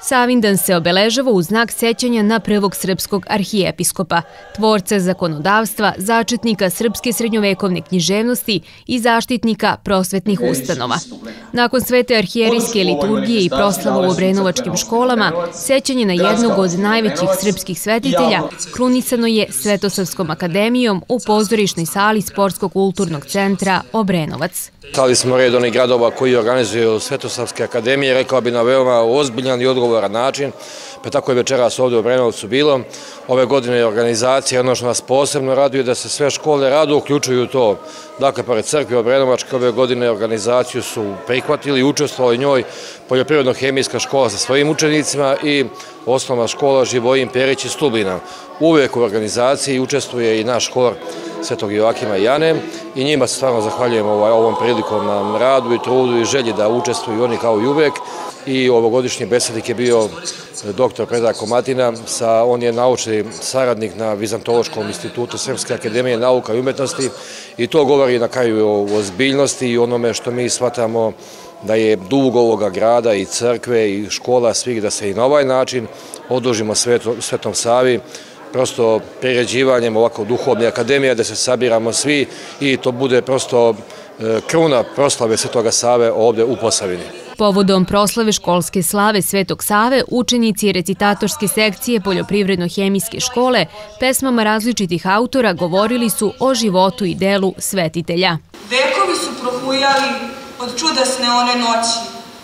Savindan se obeležava u znak sećanja na prvog srpskog arhijepiskopa, tvorca zakonodavstva, začetnika srpske srednjovekovne književnosti i zaštitnika prosvetnih ustanova. Nakon svete arhijerijske liturgije i proslava u obrenovačkim školama, sećanje na jednog od najvećih srpskih svetitelja krunisano je Svetosavskom akademijom u pozorišnoj sali Sportsko-kulturnog centra Obrenovac. Stali smo red onih gradova koji organizuju Svetosavske akademije, rekao bi na veoma ozbiljan i odgovoran način, pa tako je večeras ovdje u Obrenovcu bilo. Ove godine je organizacija, ono što nas posebno raduje, da se sve škole rado uključuju u to. Dakle, pored crkve Obrenovačke ove godine organizaciju su prihvatili i učestvovali u njoj Poljoprivredno-hemijska škola sa svojim učenicima i osnovna škola Živojin Perić iz Stubina. Uvijek u organizaciji učestvuje i naš hor Svetog Joakima i Jane i njima se stvarno zahvaljujemo ovom prilikom na radu i trudu i želji da učestvuju oni kao i uvijek. I ovogodišnji besednik je bio dr. Predrag Komatina, on je naučni saradnik na Vizantološkom institutu Srpske akademije nauka i umetnosti i to govori na kraju o ozbiljnosti i onome što mi shvatamo da je dug ovoga grada i crkve i škola svih da se i na ovaj način odužimo Svetom Savi, prosto priređivanjem ovako duhovne akademije da se sabiramo svi i to bude prosto kruna proslave Svetoga Save ovdje u Posavini. Povodom proslave školske slave Svetog Save, učenici recitatorske sekcije Poljoprivredno-hemijske škole pesmama različitih autora govorili su o životu i delu svetitelja. Vekovi su prohujali od čudasne one noći,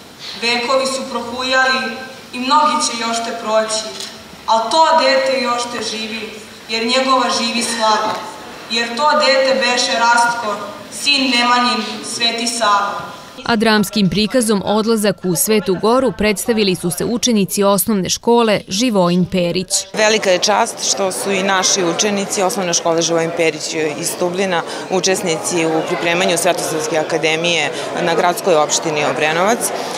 vekovi su prohujali i mnogi će još te proći, ali to dete još te živi, jer njegova živi slava, jer to dete beše Rastko, sin Nemanjin, Sveti Sava. A dramskim prikazom odlazak u Svetu Goru predstavili su se učenici osnovne škole Živojin Perić. Velika je čast što su i naši učenici osnovne škole Živojin Perić iz Stubljina učesnici u pripremanju Svetosavske akademije na gradskoj opštini Obrenovac.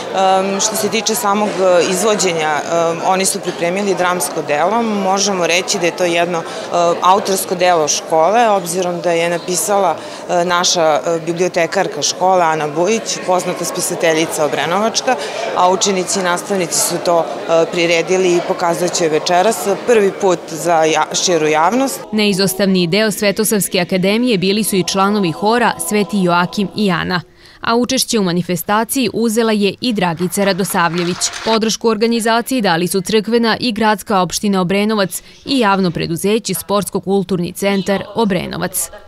Što se tiče samog izvođenja, oni su pripremili dramsko delo. Možemo reći da je to jedno autorsko delo škole, obzirom da je napisala naša bibliotekarka škole Ana Bujić, poznata spisateljica Obrenovačka, a učenici i nastavnici su to priredili i pokazat će večeras prvi put za širu javnost. Neizostavni deo Svetosavske akademije bili su i članovi hora Sveti Joakim i Jana, a učešće u manifestaciji uzela je i Dragica Radosavljević. Podršku organizaciji dali su crkvena i gradska opština Obrenovac i javno preduzeće Sportsko-kulturni centar Obrenovac.